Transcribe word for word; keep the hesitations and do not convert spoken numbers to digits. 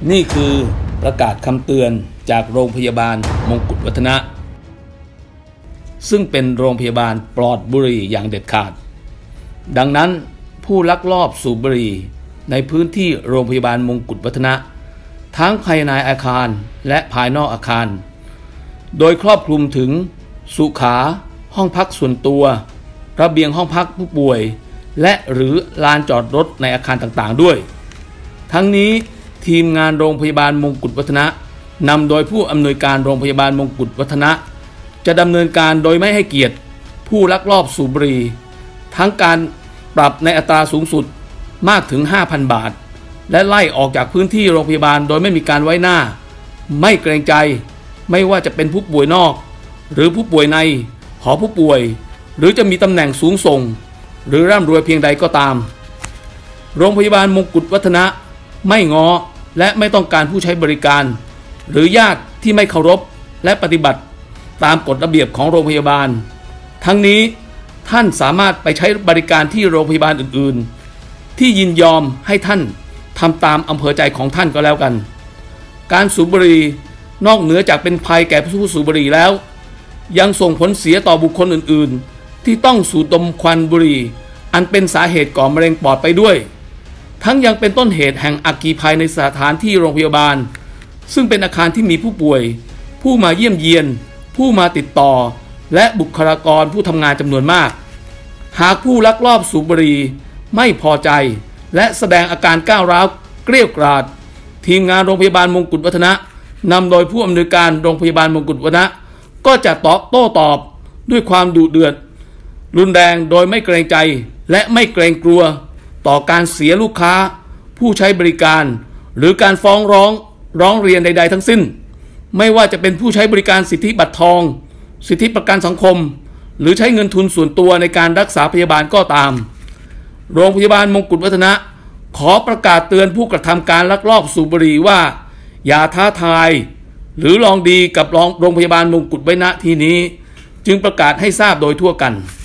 นี่คือประกาศคำเตือนจากโรงพยาบาลมงกุฎวัฒนะซึ่งเป็นโรงพยาบาลปลอดบุหรี่อย่างเด็ดขาดดังนั้นผู้ลักลอบสูบบุหรี่ในพื้นที่โรงพยาบาลมงกุฎวัฒนะทั้งภายในอาคารและภายนอกอาคารโดยครอบคลุมถึงสุขาห้องพักส่วนตัวระเบียงห้องพักผู้ป่วยและหรือลานจอดรถในอาคารต่างๆด้วยทั้งนี้ทีมงานโรงพยาบาลมงกุฎวัฒนะนำโดยผู้อำนวยการโรงพยาบาลมงกุฎวัฒนะจะดำเนินการโดยไม่ให้เกียรติผู้ลักลอบสูบบุหรี่ทั้งการปรับในอัตราสูงสุดมากถึง ห้าพัน บาทและไล่ออกจากพื้นที่โรงพยาบาลโดยไม่มีการไว้หน้าไม่เกรงใจไม่ว่าจะเป็นผู้ป่วยนอกหรือผู้ป่วยในหอผู้ป่วยหรือจะมีตำแหน่งสูงส่งหรือร่ำรวยเพียงใดก็ตามโรงพยาบาลมงกุฎวัฒนะไม่ง้อและไม่ต้องการผู้ใช้บริการหรือญาติที่ไม่เคารพและปฏิบัติตามกฎระเบียบของโรงพยาบาลทั้งนี้ท่านสามารถไปใช้บริการที่โรงพยาบาลอื่นๆที่ยินยอมให้ท่านทำตามอำเภอใจของท่านก็แล้วกันการสูบบุหรี่นอกเหนือจากเป็นภัยแก่ผู้สูบบุหรี่แล้วยังส่งผลเสียต่อบุคคลอื่นๆที่ต้องสูดดมควันบุหรี่อันเป็นสาเหตุก่อมะเร็งปอดไปด้วยทั้งยังเป็นต้นเหตุแห่งอัคคีภัยในสถานที่โรงพยาบาลซึ่งเป็นอาคารที่มีผู้ป่วยผู้มาเยี่ยมเยียนผู้มาติดต่อและบุคลากรผู้ทำงานจำนวนมากหากผู้ลักลอบสูบบุหรี่ไม่พอใจและแสดงอาการก้าวร้าวเกรี้ยวกราดทีมงานโรงพยาบาลมงกุฎวัฒนะนำโดยผู้อำนวยการโรงพยาบาลมงกุฎวัฒนะก็จะตอบโต้ตอบด้วยความดุเดือดรุนแรงโดยไม่เกรงใจและไม่เกรงกลัวต่อการเสียลูกค้าผู้ใช้บริการหรือการฟ้องร้องร้องเรียนใดๆทั้งสิ้นไม่ว่าจะเป็นผู้ใช้บริการสิทธิบัตรทองสิทธิประกันสังคมหรือใช้เงินทุนส่วนตัวในการรักษาพยาบาลก็ตามโรงพยาบาลมงกุฎวัฒนะขอประกาศเตือนผู้กระทำการลักลอบสูบบุหรี่ว่าอย่าท้าทายหรือลองดีกับโรงพยาบาลมงกุฎวัฒนะที่นี้จึงประกาศให้ทราบโดยทั่วกัน